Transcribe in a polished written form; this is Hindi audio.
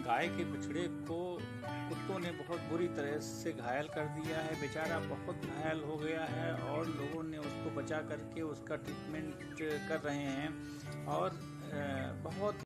गाय के बछड़े को कुत्तों ने बहुत बुरी तरह से घायल कर दिया है। बेचारा बहुत घायल हो गया है और लोगों ने उसको बचा करके उसका ट्रीटमेंट कर रहे हैं और बहुत